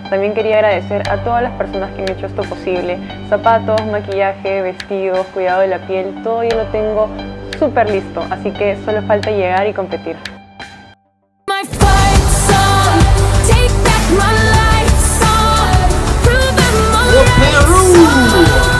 También quería agradecer a todas las personas que han hecho esto posible. Zapatos, maquillaje, vestidos, cuidado de la piel, todo yo lo tengo súper listo, así que solo falta llegar y competir. Perú!